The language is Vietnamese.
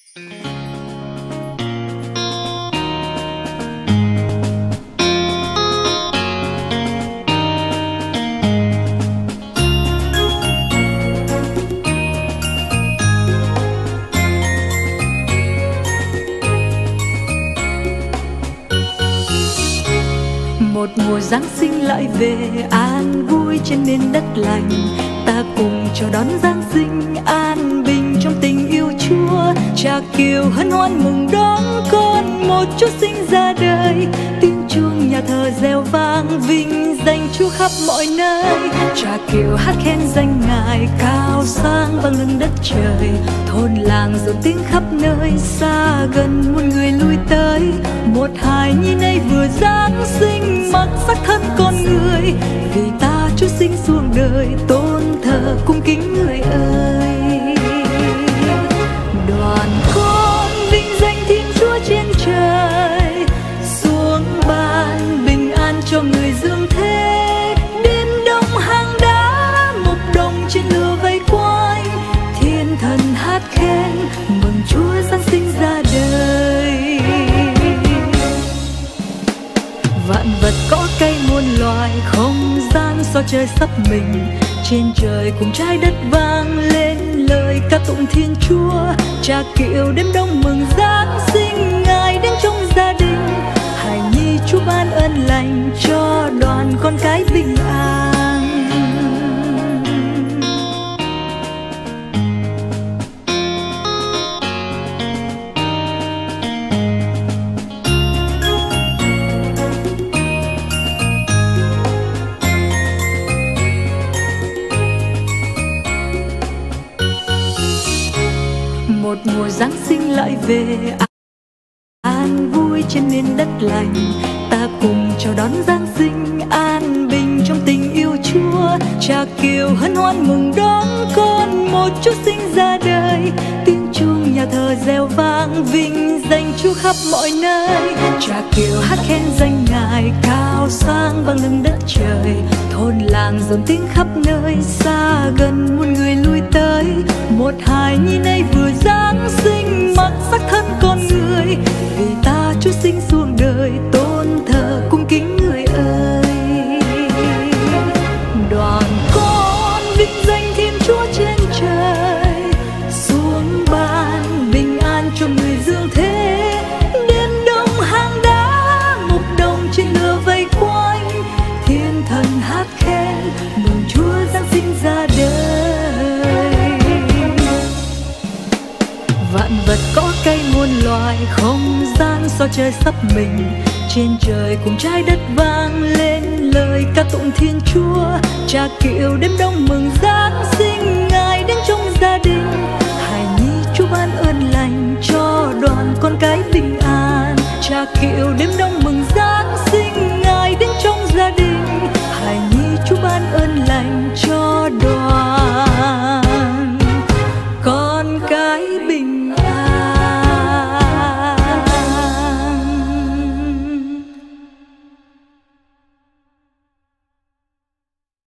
Một mùa Giáng sinh lại về an vui trên nền đất lành, ta cùng chào đón Giáng sinh an bình trong tình yêu Chúa. Cha Kiều hân hoan mừng đón con một Chúa sinh ra đời, tiếng chuông nhà thờ reo vang vinh danh Chúa khắp mọi nơi. Cha Kiều hát khen danh Ngài cao sang vang lưng đất trời, thôn làng rộn tiếng khắp nơi, xa gần muôn người lui tới. Một hài nhi nay vừa Giáng sinh mặc sắc thân con người, vì ta Chúa sinh xuống đời tôn thờ cung kính người ơi. Đoàn con vinh danh Thiên Chúa trên trời, xuống ban bình an cho người dương thế. Đêm đông hang đá một đồng trên lửa vây quanh, thiên thần hát khen mừng Chúa Giáng sinh ra đời. Vạn vật có cây muôn loài, không gian sao trời sắp mình. Trên trời cùng trái đất vang lên lời ca tụng Thiên Chúa. Cha Kiều đêm đông mừng Giáng sinh, Ngài đến trong gia đình. Hài nhi Chúa ban ơn lành cho đoàn con cái bình an. Một mùa Giáng sinh lại về an vui trên nền đất lành, ta cùng chào đón Giáng sinh an bình trong tình yêu Chúa. Cha Kiều hân hoan mừng đón con một Chúa sinh ra đời, tiếng chuông nhà thờ reo vang vinh danh Chúa khắp mọi nơi. Cha Kiều hát khen danh Ngài cao sang vang lưng đất trời, thôn làng rộn tiếng khắp nơi, xa gần muôn người lui tới. Một hài nhi nay vừa Giáng sinh mặc sắc thân con người, vì ta Chúa sinh xuống đời tôn thờ cung kính người ơi. Đoàn con vinh danh Thiên Chúa trên trời, xuống ban bình an cho người dương thế. Đêm đông hang đá một đồng trên lửa vây quanh, thiên thần hát khen mừng Chúa Giáng sinh ra đời. Vạn vật có cây muôn loài, không gian sao trời sắp mình. Trên trời cùng trái đất vang lên lời ca tụng Thiên Chúa. Cha Kiều đêm đông mừng Giáng sinh, Ngài đến trong gia đình. Hài nhi Chúa ban ơn lành cho đoàn con cái bình an. Cha Kiều đêm đông mừng